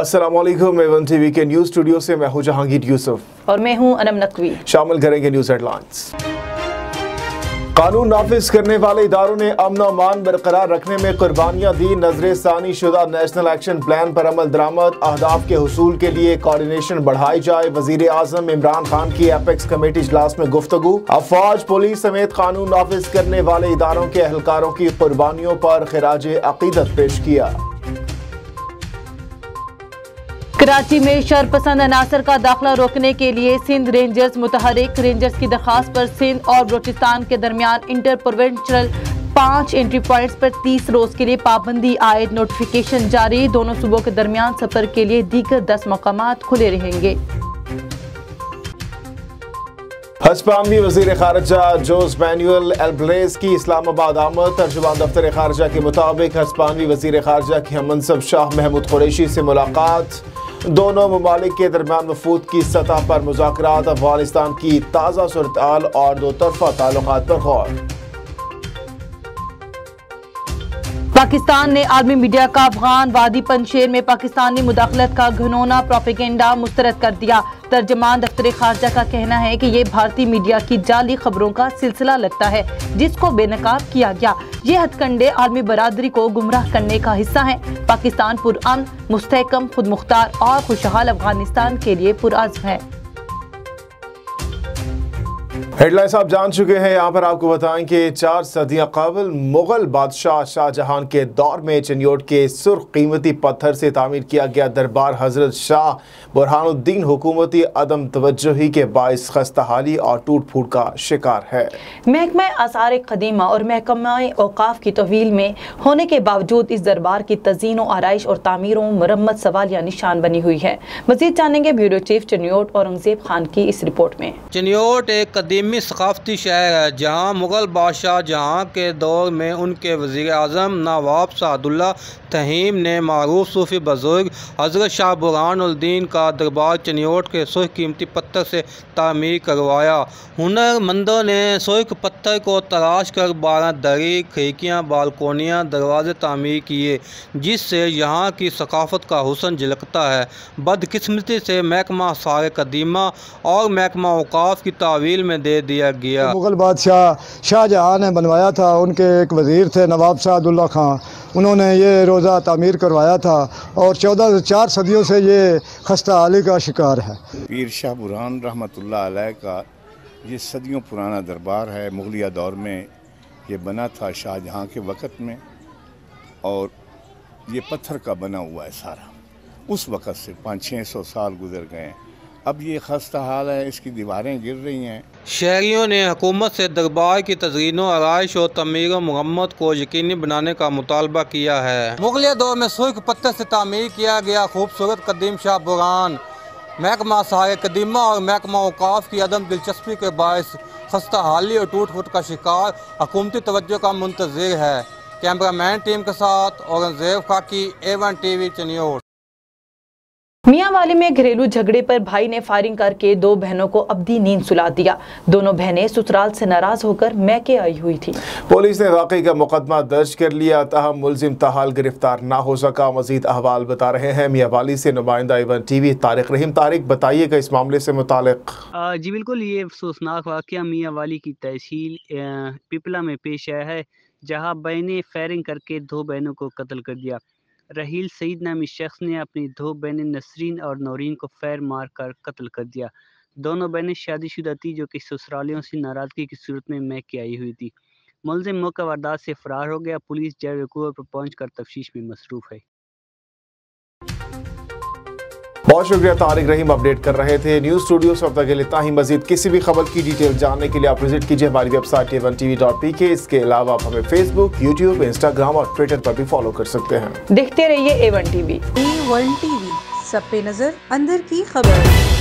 अस्सलामुअलैकुम। एवन टीवी के न्यूज स्टूडियो से मैं हूं जहांगीर यूसुफ और मैं हूं अनम नकवी। शामिल करेंगे न्यूज हेडलाइंस। कानून नाफिज करने वाले इदारों ने अमन और अमान बरकरार रखने में कुर्बानियां दी। नजर सानी शुदा नेशनल एक्शन प्लान पर अमल दरामद। अहदाफ के हुसूल के लिए कोऑर्डिनेशन बढ़ाई जाए। वजीर आजम इमरान खान की एपेक्स कमेटी इजलास में गुफ्तगू। अफवाज, पुलिस समेत कानून नाफिज करने वाले इदारों के एहलकारों की कुर्बानियों पर खिराज अकीदत पेश किया। कराची में शरपसंद अनासर का दाखिला रोकने के लिए सिंध रेंजर्स मुतहरिक। रेंजर्स की दरखास्त पर सिंध और बलोचिस्तान के दरमियान इंटर प्रोविंशियल 5 एंट्री पॉइंट्स पर 30 रोज के लिए पाबंदी आयद नोटिफिकेशन जारी। दोनों सूबों के दरमियान सफर के लिए दीगर 10 मकामात खुले रहेंगे। हस्पानवी वजीर खारजा जोस मैनुअल एल्ब्रेज की इस्लामाबाद आमद। तर्जुमान दफ्तर खारजा के मुताबिक हस्पानवी वजीर खारजा की हममनसब शाह महमूद कुरैशी से मुलाकात। दोनों ममालिक के दरमियान वफूद की सतह पर मुज़ाकरात। अफगानिस्तान की ताज़ा सूरत-ए-हाल और दो तरफा ताल्लुकात पर गौर। पाकिस्तान ने आलमी मीडिया का अफगान वादी पंजशेर में पाकिस्तानी मुदाखलत का घिनौना प्रोपेगेंडा मुस्तरद कर दिया। तर्जमान दफ्तर खारजा का कहना है कि ये भारतीय मीडिया की जाली खबरों का सिलसिला लगता है जिसको बेनकाब किया गया। ये हथकंडे आलमी बरादरी को गुमराह करने का हिस्सा हैं। पाकिस्तान पुरअमन, मुस्तहकम, खुद मुख्तार और खुशहाल अफगानिस्तान के लिए पुरअज़्म है। हेडलाइंस आप जान चुके हैं। यहाँ पर आपको बताएं कि 4 सदियां कबल मुगल बादशाह शाहजहां के दौर में चिन्योट के सुर्ख कीमती पत्थर से तामीर किया गया दरबार हजरत शाह बुरहानुद्दीन हुकूमती अदम तवज्जुही के बाइस खस्ताहाली और टूट फूट का शिकार है। महकमा आसार कदीमा और महकमा औकाफ की तहवील में होने के बावजूद इस दरबार की तज़ीन और आराइश और तामीरों मरम्मत सवाल या निशान बनी हुई है। मज़ीद जानेंगे ब्यूरो चीफ चिन्योट औरंगजेब खान की इस रिपोर्ट में। चिन्योट एक कदीमी सकाफती शहर है जहाँ मुग़ल बादशाह जहाँ के दौर में उनके वज़ीर आज़म नवाब सादुल्ला तहीम ने मारूफ सूफ़ी बुज़ुर्ग हज़रत शाह बुरहानुद्दीन का दरबार चिन्योट के सुर्ख कीमती पत्थर से तामीर करवाया। हुनरमंदों ने सुर्ख पत्थर को तराश कर 12 दरी, खिड़कियाँ, बालकोनियाँ, दरवाजे तामीर किए जिससे यहाँ की सकाफ़त का हुस्न झलकता है। बदकिस्मती से महकमा आसार कदीमा और महकमा औकाफ की तावील में दे दिया गया। मुग़ल बादशाह शाहजहां ने बनवाया था। उनके एक वज़ीर थे नवाब सादुल्ला खां, उन्होंने ये रोज़ा तामीर करवाया था और 4 सदियों से ये खस्ताहाली का शिकार है। पीर शाह बुरहान रहमतुल्लाह अलैह का ये सदियों पुराना दरबार है। मुग़लिया दौर में ये बना था शाहजहां के वक़्त में और ये पत्थर का बना हुआ है सारा। उस वक़्त से 500-600 साल गुजर गए। अब ये खस्ता हाल है, इसकी दीवारें गिर रही हैं। शहरियों ने हुकूमत से दरबार की तज़ीन और आराइश और तमीर व मरम्मत को यकीनी बनाने का मुतालबा किया है। मुग़लिया दौर में सुर्ख पत्थर से तामीर किया गया खूबसूरत कदीम शाह बुरहान महकमा आसार कदीमा और महकमा औकाफ की अदम दिलचस्पी के बायस खस्ता हाली और टूट फूट का शिकार हुकूमती तवज्जो का मुंतज़िर है। कैमरामैन टीम के साथ औरंगजेब खाकी, A1 TV चिन्योट। मियांवाली में घरेलू झगड़े पर भाई ने फायरिंग करके 2 बहनों को अब्दी नींद सुला दिया। दोनों बहनें ससुराल से नाराज होकर मैके आई हुई थी। पुलिस ने वाकई का मुकदमा दर्ज कर लिया, ताहम मुलजिम ताहाल गिरफ्तार ना हो सका। मजीद अहवाल बता रहे हैं मियांवाली से नुमाइंदा A1 TV तारिक रहीम। तारिक, बताइएगा इस मामले से मुतालिक। जी बिल्कुल, ये अफसोसनाक वाक़या मियांवाली की तहसील पिपला में पेश आया है जहाँ बहनें फायरिंग करके 2 बहनों को कत्ल कर दिया। रहील सईद नामी शख्स ने अपनी 2 बहनें नसरीन और नौरीन को फैर मार कर कत्ल कर दिया। दोनों बहनें शादीशुदा थी जो कि ससुरालियों से नाराज़गी की सूरत में मैके आई हुई थी। मुलजिम मौका वारदात से फरार हो गया। पुलिस जय वक़ूअ पर पहुंचकर तफ्तीश में मसरूफ़ है। बहुत शुक्रिया तारिक रहीम, अपडेट कर रहे थे न्यूज़ स्टूडियो से। अब तक के लिए इतना ही। मजीद किसी भी खबर की डिटेल जानने के लिए आप विजिट कीजिए हमारी वेबसाइट A1TV.pk। इसके अलावा आप हमें फेसबुक, यूट्यूब, इंस्टाग्राम और ट्विटर पर भी फॉलो कर सकते हैं। देखते रहिए A1 TV। A1 TV, सब पे नजर, अंदर की खबर।